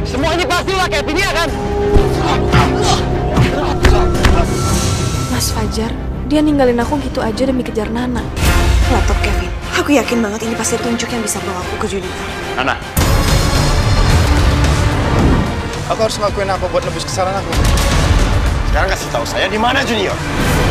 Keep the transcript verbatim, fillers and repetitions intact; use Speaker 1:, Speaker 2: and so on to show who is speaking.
Speaker 1: Semua ini pasti ulah Kevin, ya kan?
Speaker 2: Mas Fajar, dia ninggalin aku gitu aja demi kejar Nana.
Speaker 3: Laptop Kevin. Aku yakin banget ini pasti tunjuk yang bisa bawa aku ke Junita.
Speaker 1: Nana.
Speaker 4: Aku harus ngelakuin apa buat nebus kesalahan aku?
Speaker 1: Sekarang kasih tahu saya di mana Junior.